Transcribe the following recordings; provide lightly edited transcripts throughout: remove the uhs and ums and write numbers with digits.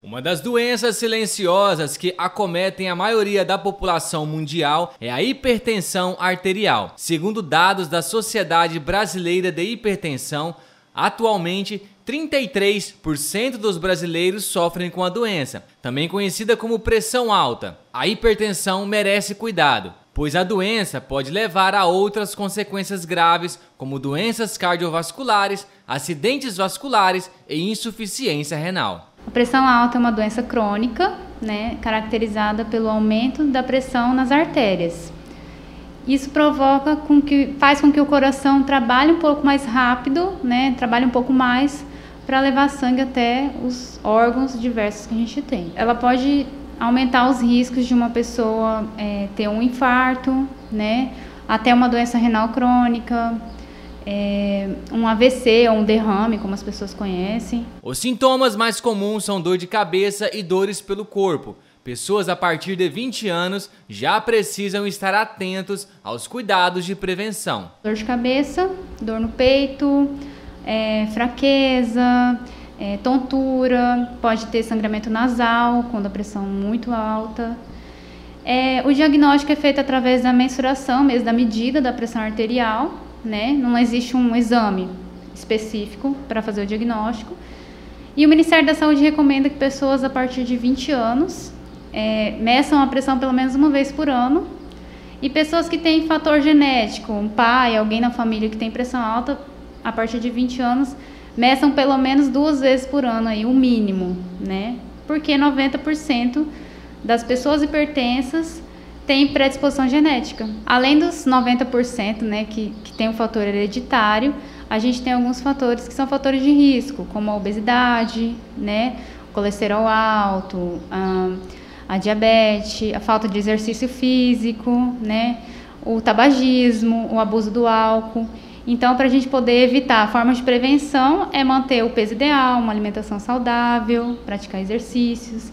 Uma das doenças silenciosas que acometem a maioria da população mundial é a hipertensão arterial. Segundo dados da Sociedade Brasileira de Hipertensão, atualmente 33% dos brasileiros sofrem com a doença, também conhecida como pressão alta. A hipertensão merece cuidado, pois a doença pode levar a outras consequências graves, como doenças cardiovasculares, acidentes vasculares e insuficiência renal. A pressão alta é uma doença crônica, caracterizada pelo aumento da pressão nas artérias. Isso faz com que o coração trabalhe um pouco mais rápido, trabalhe um pouco mais para levar sangue até os órgãos diversos que a gente tem. Ela pode aumentar os riscos de uma pessoa ter um infarto, até uma doença renal crônica, um AVC ou um derrame, como as pessoas conhecem. Os sintomas mais comuns são dor de cabeça e dores pelo corpo. Pessoas a partir de 20 anos já precisam estar atentos aos cuidados de prevenção. Dor de cabeça, dor no peito, fraqueza, tontura, pode ter sangramento nasal quando a pressão é muito alta. O diagnóstico é feito através da mensuração, mesmo da medida da pressão arterial. Não existe um exame específico para fazer o diagnóstico. E o Ministério da Saúde recomenda que pessoas a partir de 20 anos meçam a pressão pelo menos uma vez por ano. E pessoas que têm fator genético, um pai, alguém na família que tem pressão alta, a partir de 20 anos, meçam pelo menos 2 vezes por ano, aí, o mínimo, Porque 90% das pessoas hipertensas tem predisposição genética. Além dos 90%, que tem o fator hereditário, a gente tem alguns fatores que são fatores de risco, como a obesidade, o colesterol alto, a diabetes, a falta de exercício físico, o tabagismo, o abuso do álcool. Então, para a gente poder evitar, formas de prevenção é manter o peso ideal, uma alimentação saudável, praticar exercícios,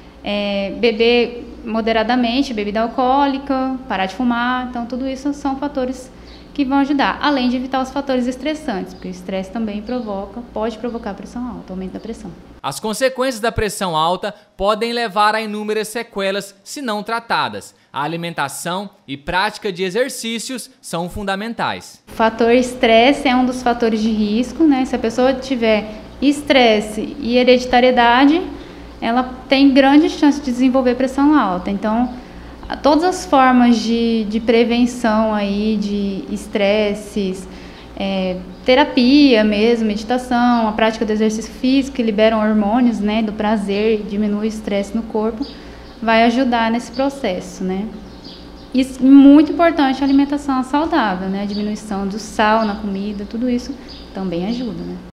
beber moderadamente, bebida alcoólica, parar de fumar. Então, tudo isso são fatores que vão ajudar, além de evitar os fatores estressantes, porque o estresse também pode provocar pressão alta, aumento da pressão. As consequências da pressão alta podem levar a inúmeras sequelas se não tratadas. A alimentação e prática de exercícios são fundamentais. O fator estresse é um dos fatores de risco, Se a pessoa tiver estresse e hereditariedade, ela tem grande chance de desenvolver pressão alta. Então, todas as formas de prevenção aí, de estresses, terapia mesmo, meditação, a prática do exercício físico, que liberam hormônios, do prazer, diminui o estresse no corpo, vai ajudar nesse processo, E muito importante a alimentação saudável, a diminuição do sal na comida, tudo isso também ajuda,